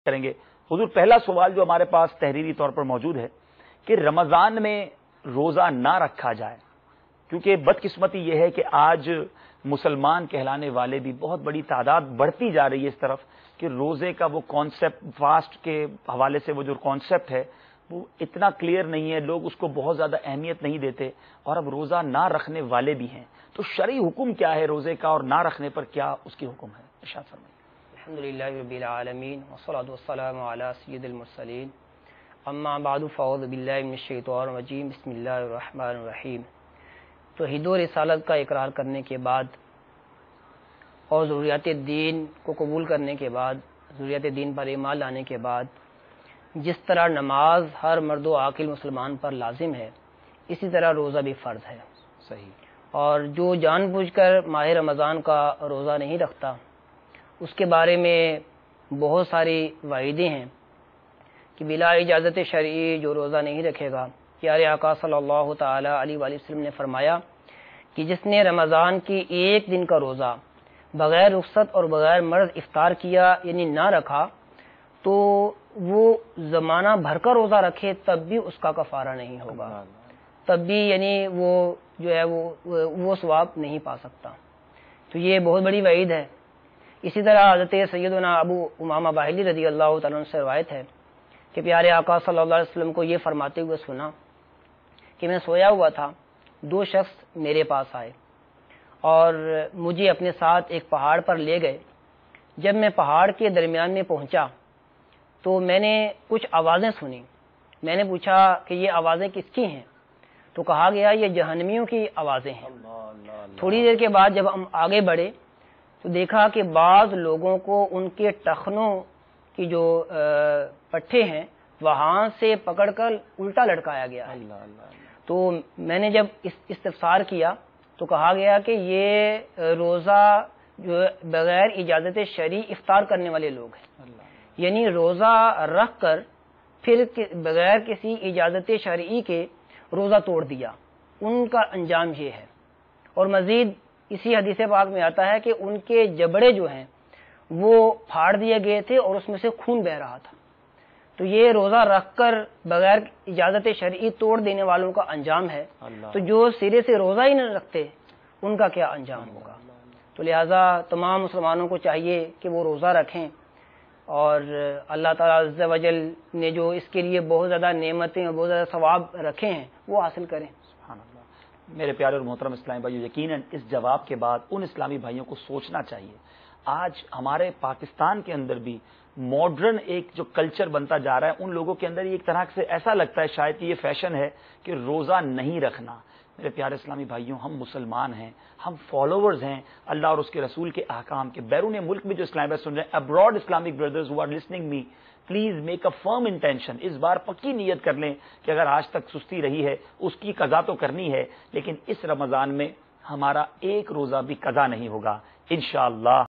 کریں گے۔ حضور، پہلا سوال جو ہمارے پاس تحریری طور پر موجود ہے کہ رمضان میں روزہ نہ رکھا جائے، کیونکہ بدقسمتی یہ ہے کہ آج مسلمان کہلانے والے بھی بہت بڑی تعداد بڑھتی جا رہی ہے اس طرف کہ روزے کا وہ کانسیپٹ، فاسٹ کے حوالے سے وہ جو کانسیپٹ ہے وہ اتنا کلیئر نہیں ہے، لوگ اس کو بہت زیادہ اہمیت نہیں دیتے، اور اب روزہ نہ رکھنے والے بھی ہیں۔ تو شرعی حکم کیا ہے روزے کا، اور نہ رکھنے پر کیا اس کی حکم ہے؟ ارشاد فرمائیے۔ الحمدللہ رب العالمین والصلاة والسلام علی سید المرسلین، اما بعد فاعوذ باللہ من الشیطان الرجیم، بسم اللہ الرحمن الرحیم۔ توحید و رسالت کا اقرار کرنے کے بعد اور ضروریات دین کو قبول کرنے کے بعد، ضروریات دین پر ایمان لانے کے بعد جس طرح نماز ہر مرد و عاقل مسلمان پر لازم ہے، اسی طرح روزہ بھی فرض ہے۔ صحیح۔ اور جو جان بوجھ کر ماہ رمضان کا روزہ نہیں رکھتا، اس کے بارے میں بہت ساری وعیدیں ہیں کہ بلا اجازت شرعی جو روزہ نہیں رکھے گا، پیارے آقا صلی اللہ تعالی علیہ وآلہ وسلم نے فرمایا کہ جس نے رمضان کی ایک دن کا روزہ بغیر رخصت اور بغیر مرض افطار کیا، یعنی نہ رکھا، تو وہ زمانہ بھر کا روزہ رکھے تب بھی اس کا کفارہ نہیں ہوگا، تب بھی یعنی وہ جو ہے وہ ثواب نہیں پا سکتا۔ تو یہ بہت بڑی وعید ہے۔ اسی طرح حضرت سیدنا ابو امامہ باہلی رضی اللہ تعالیٰ عنہ سے روایت ہے کہ پیارے آقا صلی اللہ علیہ وسلم کو یہ فرماتے ہوئے سنا کہ میں سویا ہوا تھا، دو شخص میرے پاس آئے اور مجھے اپنے ساتھ ایک پہاڑ پر لے گئے۔ جب میں پہاڑ کے درمیان میں پہنچا تو میں نے کچھ آوازیں سنی۔ میں نے پوچھا کہ یہ آوازیں کس کی ہیں؟ تو کہا گیا یہ جہنمیوں کی آوازیں ہیں۔ تھوڑی دیر کے بعد جب ہم آگے بڑھے تو دیکھا کہ بعض لوگوں کو ان کے ٹخنوں کی جو پٹھے ہیں وہاں سے پکڑ کر الٹا لٹکایا گیا ہے۔ تو میں نے جب استفسار کیا تو کہا گیا کہ یہ روزہ جو بغیر اجازت شرعی افطار کرنے والے لوگ ہیں، یعنی روزہ رکھ کر پھر بغیر کسی اجازت شرعی کے روزہ توڑ دیا، ان کا انجام یہ ہے۔ اور مزید اسی حدیث پاک میں آتا ہے کہ ان کے جبڑے جو ہیں وہ پھاڑ دیے گئے تھے اور اس میں سے خون بہ رہا تھا۔ تو یہ روزہ رکھ کر بغیر اجازت شرعی توڑ دینے والوں کا انجام ہے، تو جو سرے سے روزہ ہی نہ رکھتے ان کا کیا انجام ہوگا؟ تو لہٰذا تمام مسلمانوں کو چاہیے کہ وہ روزہ رکھیں، اور اللہ تعالیٰ عز و جل نے جو اس کے لیے بہت زیادہ نعمتیں اور بہت زیادہ ثواب رکھے ہیں وہ حاصل کریں۔ سبحان اللہ۔ میرے پیارے اور محترم اسلامی بھائیو، یقیناً اس جواب کے بعد ان اسلامی بھائیوں کو سوچنا چاہیے، آج ہمارے پاکستان کے اندر بھی ماڈرن ایک جو کلچر بنتا جا رہا ہے، ان لوگوں کے اندر ایک طرح سے ایسا لگتا ہے شاید کہ یہ فیشن ہے کہ روزہ نہیں رکھنا۔ میرے پیارے اسلامی بھائیوں، ہم مسلمان ہیں، ہم فالوورز ہیں اللہ اور اس کے رسول کے احکام کے۔ بیرون ملک میں جو اسلام بھائی سن رہے ہیں، abroad Islamic brothers who are listening me, please make a firm intention, اس بار پکی نیت کر لیں کہ اگر آج تک سستی رہی ہے اس کی قضا تو کرنی ہے، لیکن اس رمضان میں ہمارا ایک روزہ بھی قضا نہیں ہوگا انشاءاللہ۔